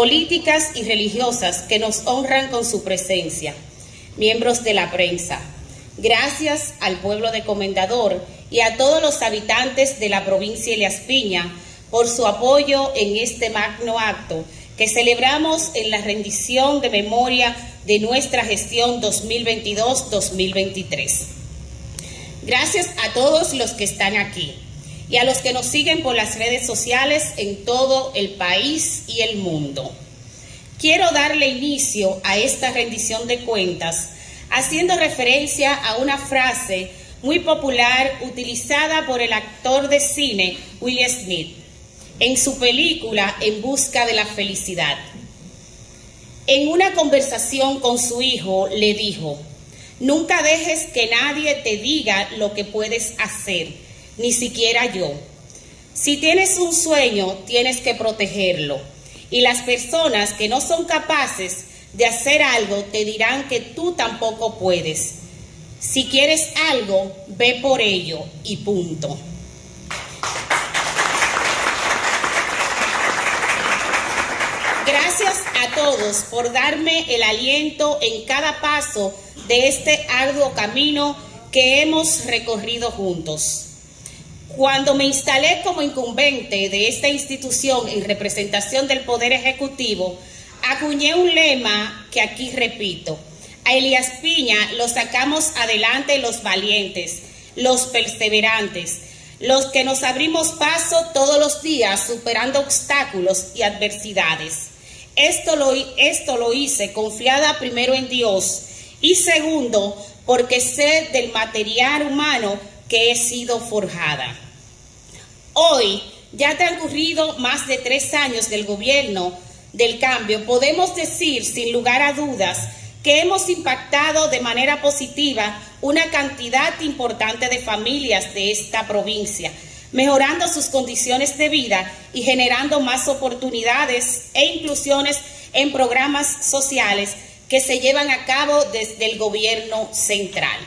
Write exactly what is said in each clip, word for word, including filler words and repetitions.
políticas y religiosas que nos honran con su presencia, miembros de la prensa. Gracias al pueblo de Comendador y a todos los habitantes de la provincia de Elías Piña por su apoyo en este magno acto que celebramos en la rendición de memoria de nuestra gestión dos mil veintidós dos mil veintitrés. Gracias a todos los que están aquí y a los que nos siguen por las redes sociales en todo el país y el mundo. Quiero darle inicio a esta rendición de cuentas haciendo referencia a una frase muy popular utilizada por el actor de cine Will Smith en su película En busca de la felicidad. En una conversación con su hijo le dijo: nunca dejes que nadie te diga lo que puedes hacer, ni siquiera yo. Si tienes un sueño, tienes que protegerlo. Y las personas que no son capaces de hacer algo te dirán que tú tampoco puedes. Si quieres algo, ve por ello y punto. Gracias a todos por darme el aliento en cada paso de este arduo camino que hemos recorrido juntos. Cuando me instalé como incumbente de esta institución en representación del Poder Ejecutivo, acuñé un lema que aquí repito: a Elías Piña lo sacamos adelante los valientes, los perseverantes, los que nos abrimos paso todos los días superando obstáculos y adversidades. Esto lo, esto lo hice confiada primero en Dios y segundo porque sé del material humano que he sido forjada. Hoy, ya transcurrido más de tres años del gobierno del cambio, podemos decir sin lugar a dudas que hemos impactado de manera positiva una cantidad importante de familias de esta provincia, mejorando sus condiciones de vida y generando más oportunidades e inclusiones en programas sociales que se llevan a cabo desde el gobierno central.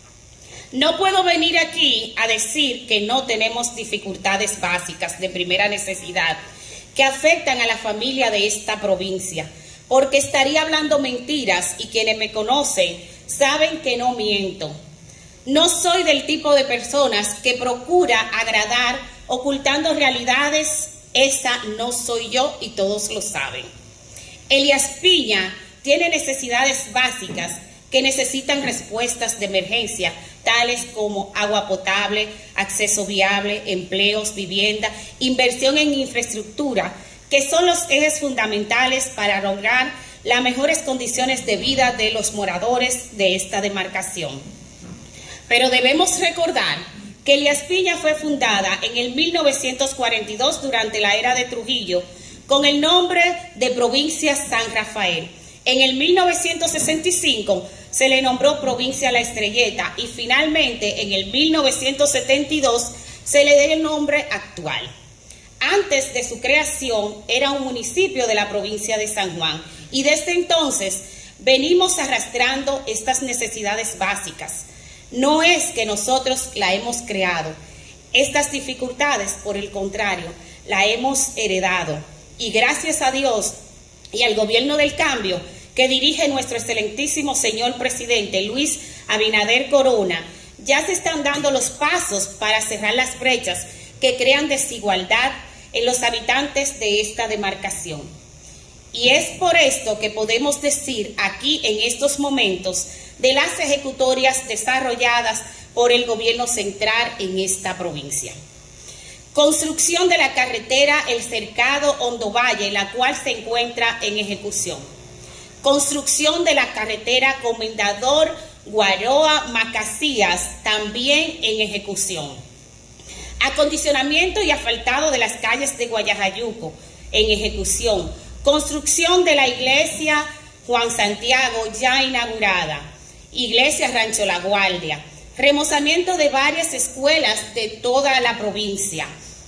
No puedo venir aquí a decir que no tenemos dificultades básicas de primera necesidad que afectan a la familia de esta provincia, porque estaría hablando mentiras y quienes me conocen saben que no miento. No soy del tipo de personas que procura agradar ocultando realidades. Esa no soy yo y todos lo saben. Elías Piña tiene necesidades básicas que necesitan respuestas de emergencia, tales como agua potable, acceso viable, empleos, vivienda, inversión en infraestructura, que son los ejes fundamentales para lograr las mejores condiciones de vida de los moradores de esta demarcación. Pero debemos recordar que Elías Piña fue fundada en el mil novecientos cuarenta y dos durante la era de Trujillo con el nombre de Provincia San Rafael. En el mil novecientos sesenta y cinco se le nombró Provincia La Estrelleta y finalmente en el mil novecientos setenta y dos se le dio el nombre actual. Antes de su creación era un municipio de la provincia de San Juan y desde entonces venimos arrastrando estas necesidades básicas. No es que nosotros la hemos creado. Estas dificultades, por el contrario, la hemos heredado. Y gracias a Dios y al gobierno del cambio que dirige nuestro excelentísimo señor presidente Luis Abinader Corona, ya se están dando los pasos para cerrar las brechas que crean desigualdad en los habitantes de esta demarcación. Y es por esto que podemos decir aquí en estos momentos de las ejecutorias desarrolladas por el gobierno central en esta provincia. Construcción de la carretera El Cercado Hondo Valle, la cual se encuentra en ejecución. Construcción de la carretera Comendador Guaroa Macasías, también en ejecución. Acondicionamiento y asfaltado de las calles de Guayajayuco, en ejecución. Construcción de la iglesia Juan Santiago, ya inaugurada. Iglesia Rancho La Guardia. Remozamiento de varias escuelas de toda la provincia.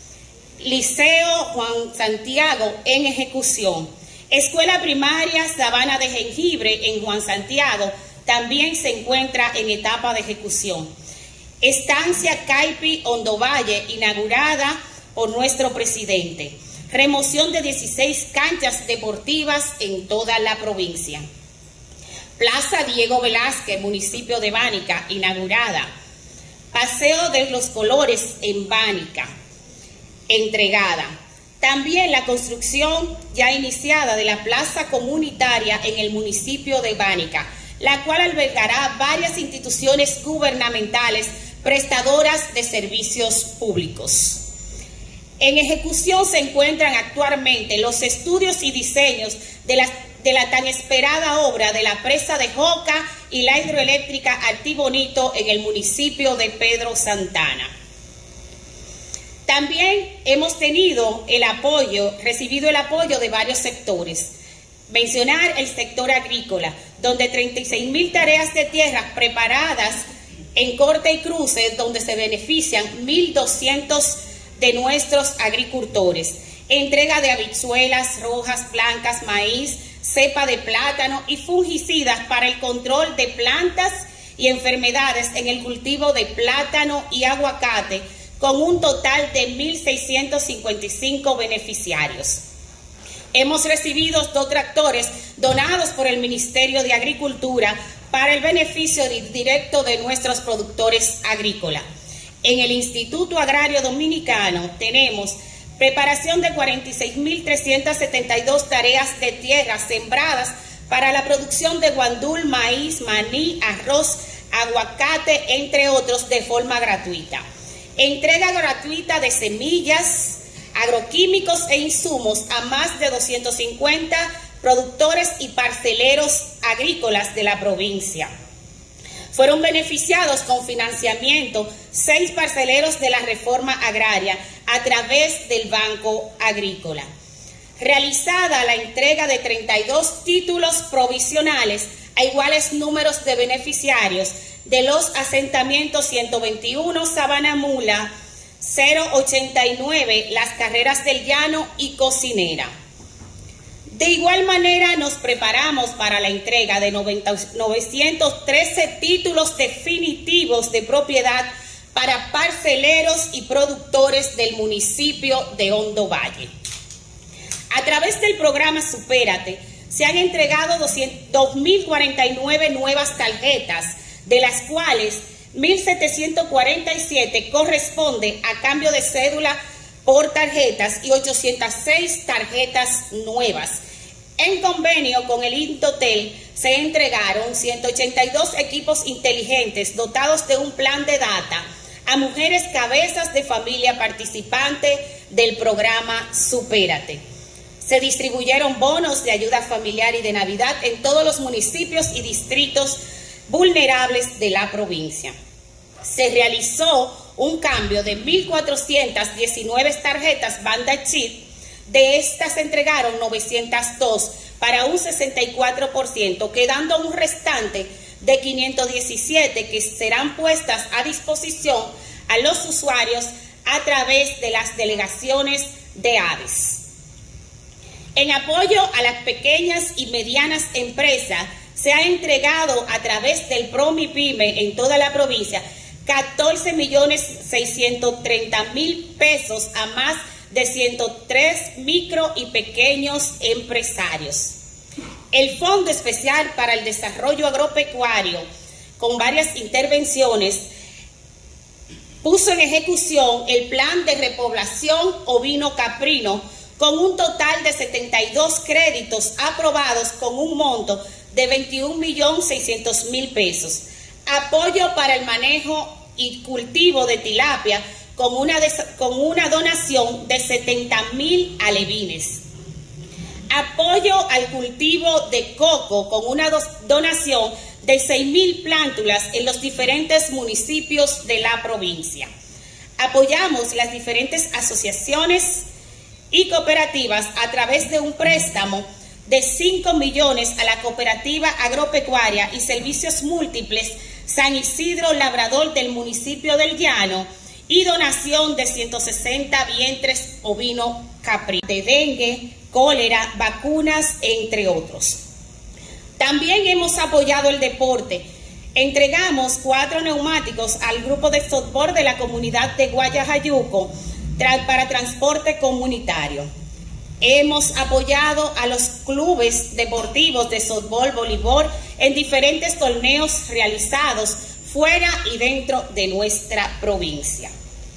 Liceo Juan Santiago en ejecución. Escuela primaria Sabana de Jengibre en Juan Santiago también se encuentra en etapa de ejecución. Estancia Caipi Hondo Valle, inaugurada por nuestro presidente. remoción de dieciséis canchas deportivas en toda la provincia. Plaza Diego Velázquez, municipio de Bánica, inaugurada. Paseo de los Colores en Bánica, entregada. También la construcción ya iniciada de la plaza comunitaria en el municipio de Bánica, la cual albergará varias instituciones gubernamentales prestadoras de servicios públicos. En ejecución se encuentran actualmente los estudios y diseños de la, de la tan esperada obra de la presa de Joca y la hidroeléctrica Altibonito en el municipio de Pedro Santana. También hemos tenido el apoyo, recibido el apoyo de varios sectores. Mencionar el sector agrícola, donde treinta y seis mil tareas de tierra preparadas en corte y cruce, donde se benefician mil doscientos de nuestros agricultores. Entrega de habichuelas rojas, blancas, maíz, cepa de plátano y fungicidas para el control de plantas y enfermedades en el cultivo de plátano y aguacate, con un total de mil seiscientos cincuenta y cinco beneficiarios. Hemos recibido dos tractores donados por el Ministerio de Agricultura para el beneficio directo de nuestros productores agrícolas. En el Instituto Agrario Dominicano tenemos preparación de cuarenta y seis mil trescientas setenta y dos tareas de tierra sembradas para la producción de guandul, maíz, maní, arroz, aguacate, entre otros, de forma gratuita. Entrega gratuita de semillas, agroquímicos e insumos a más de doscientos cincuenta productores y parceleros agrícolas de la provincia. Fueron beneficiados con financiamiento seis parceleros de la reforma agraria a través del Banco Agrícola. Realizada la entrega de treinta y dos títulos provisionales a iguales números de beneficiarios de los asentamientos ciento veintiuno Sabana Mula, cero ochenta y nueve Las Carreras del Llano y Cocinera. De igual manera nos preparamos para la entrega de novecientos trece títulos definitivos de propiedad para parceleros y productores del municipio de Hondo Valle. A través del programa Supérate se han entregado dos mil cuarenta y nueve nuevas tarjetas, de las cuales mil setecientos cuarenta y siete corresponde a cambio de cédula por tarjetas y ochocientas seis tarjetas nuevas. En convenio con el Intotel se entregaron ciento ochenta y dos equipos inteligentes dotados de un plan de data a mujeres cabezas de familia participantes del programa Supérate. Se distribuyeron bonos de ayuda familiar y de Navidad en todos los municipios y distritos vulnerables de la provincia. Se realizó un cambio de mil cuatrocientas diecinueve tarjetas banda chip. De estas se entregaron novecientas dos para un sesenta y cuatro por ciento, quedando un restante de quinientas diecisiete que serán puestas a disposición a los usuarios a través de las delegaciones de ADES. En apoyo a las pequeñas y medianas empresas, se ha entregado a través del PROMIPYME en toda la provincia catorce millones seiscientos treinta mil pesos a más de ciento tres micro y pequeños empresarios. El Fondo Especial para el Desarrollo Agropecuario, con varias intervenciones, puso en ejecución el plan de repoblación ovino-caprino con un total de setenta y dos créditos aprobados con un monto de veintiún millones seiscientos mil pesos. Apoyo para el manejo y cultivo de tilapia con una, con una donación de setenta mil alevines. Apoyo al cultivo de coco con una donación de seis mil plántulas en los diferentes municipios de la provincia. Apoyamos las diferentes asociaciones y cooperativas a través de un préstamo de cinco millones a la Cooperativa Agropecuaria y Servicios Múltiples San Isidro Labrador del municipio del Llano y donación de ciento sesenta vientres ovino caprino de dengue, cólera, vacunas, entre otros. También hemos apoyado el deporte. Entregamos cuatro neumáticos al grupo de softball de la comunidad de Guayajayuco tra para transporte comunitario. Hemos apoyado a los clubes deportivos de softball, voleibol en diferentes torneos realizados fuera y dentro de nuestra provincia.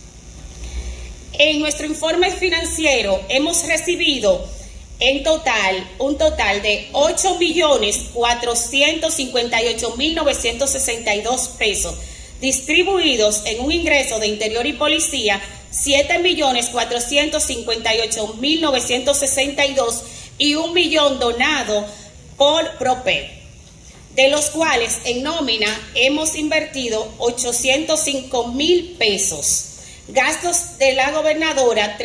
En nuestro informe financiero hemos recibido en total un total de ocho millones cuatrocientos cincuenta y ocho mil novecientos sesenta y dos pesos, distribuidos en un ingreso de Interior y Policía siete millones cuatrocientos cincuenta y ocho mil novecientos sesenta y dos y un millón donado por PROPED, de los cuales en nómina hemos invertido ochocientos cinco mil pesos. Gastos de la gobernadora,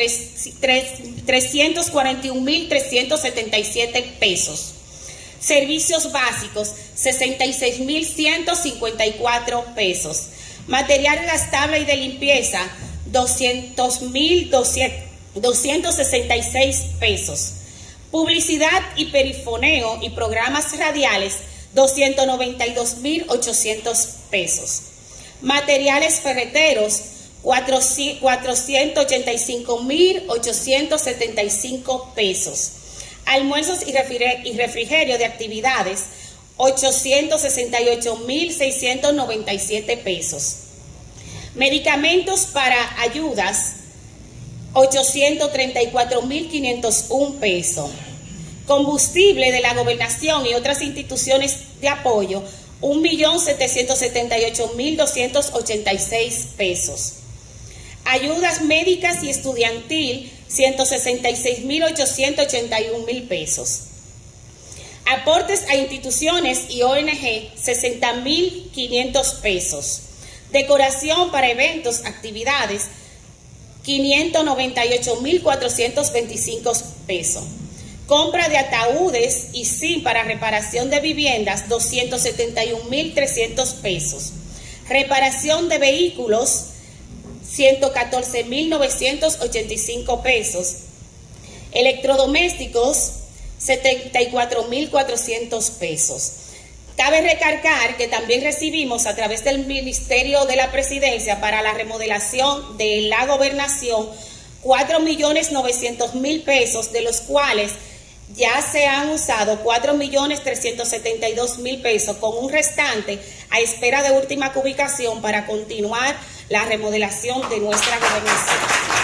trescientos cuarenta y un mil trescientos setenta y siete pesos. Servicios básicos, sesenta y seis mil ciento cincuenta y cuatro pesos. Material gastable y de limpieza, doscientos mil doscientos sesenta y seis pesos. Publicidad y perifoneo y programas radiales, doscientos noventa y dos mil ochocientos pesos. Materiales ferreteros, cuatrocientos ochenta y cinco mil ochocientos setenta y cinco pesos. Almuerzos y refrigerio de actividades, ochocientos sesenta y ocho mil seiscientos noventa y siete pesos. Medicamentos para ayudas, ochocientos treinta y cuatro mil quinientos uno pesos. Combustible de la gobernación y otras instituciones de apoyo, un millón setecientos setenta y ocho mil doscientos ochenta y seis pesos. Ayudas médicas y estudiantil, ciento sesenta y seis mil ochocientos ochenta y uno mil pesos. Aportes a instituciones y O N G, sesenta mil quinientos pesos. Decoración para eventos, actividades, quinientos noventa y ocho mil cuatrocientos veinticinco pesos. Compra de ataúdes y S I M para reparación de viviendas, doscientos setenta y un mil trescientos pesos. Reparación de vehículos, ciento catorce mil novecientos ochenta y cinco pesos. Electrodomésticos, setenta y cuatro mil cuatrocientos pesos. Cabe recargar que también recibimos a través del Ministerio de la Presidencia para la remodelación de la gobernación cuatro millones novecientos mil pesos, de los cuales ya se han usado cuatro millones trescientos setenta y dos mil pesos, con un restante a espera de última ubicación para continuar la remodelación de nuestra gobernación.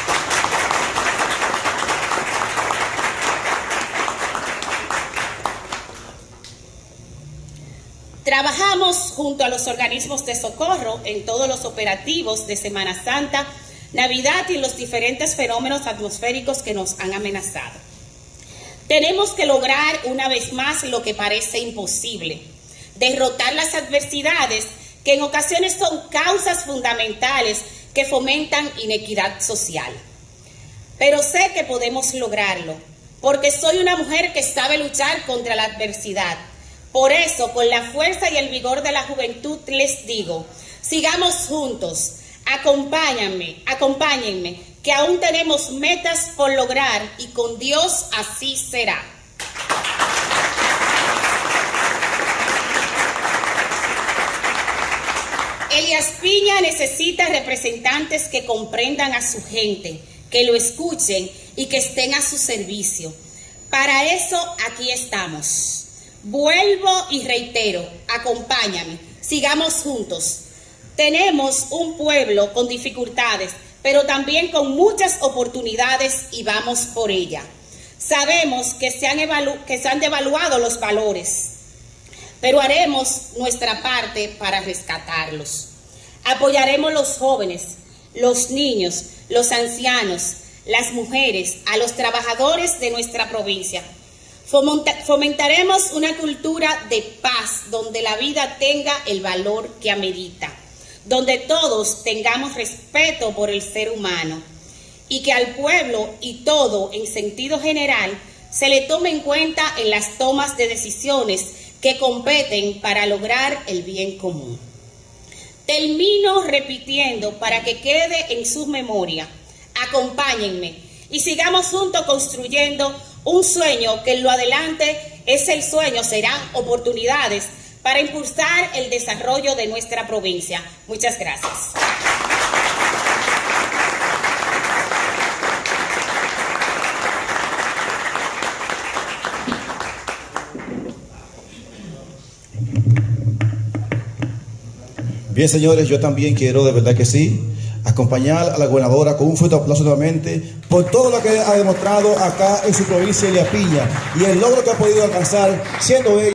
Trabajamos junto a los organismos de socorro en todos los operativos de Semana Santa, Navidad y los diferentes fenómenos atmosféricos que nos han amenazado. Tenemos que lograr una vez más lo que parece imposible: derrotar las adversidades que en ocasiones son causas fundamentales que fomentan inequidad social. Pero sé que podemos lograrlo, porque soy una mujer que sabe luchar contra la adversidad. Por eso, con la fuerza y el vigor de la juventud, les digo: sigamos juntos, acompáñenme, acompáñenme, que aún tenemos metas por lograr y con Dios así será. Elías Piña necesita representantes que comprendan a su gente, que lo escuchen y que estén a su servicio. Para eso aquí estamos. Vuelvo y reitero, acompáñame, sigamos juntos. Tenemos un pueblo con dificultades, pero también con muchas oportunidades, y vamos por ella. Sabemos que se han, evalu- que se han devaluado los valores, pero haremos nuestra parte para rescatarlos. Apoyaremos a los jóvenes, los niños, los ancianos, las mujeres, a los trabajadores de nuestra provincia. Fomentaremos una cultura de paz donde la vida tenga el valor que amerita, donde todos tengamos respeto por el ser humano y que al pueblo y todo en sentido general se le tome en cuenta en las tomas de decisiones que competen para lograr el bien común. Termino repitiendo para que quede en su memoria: acompáñenme y sigamos juntos construyendo un sueño que en lo adelante es el sueño, serán oportunidades para impulsar el desarrollo de nuestra provincia. Muchas gracias. Bien, señores, yo también quiero, de verdad que sí, acompañar a la gobernadora con un fuerte aplauso nuevamente por todo lo que ha demostrado acá en su provincia de Elías Piña y el logro que ha podido alcanzar siendo ella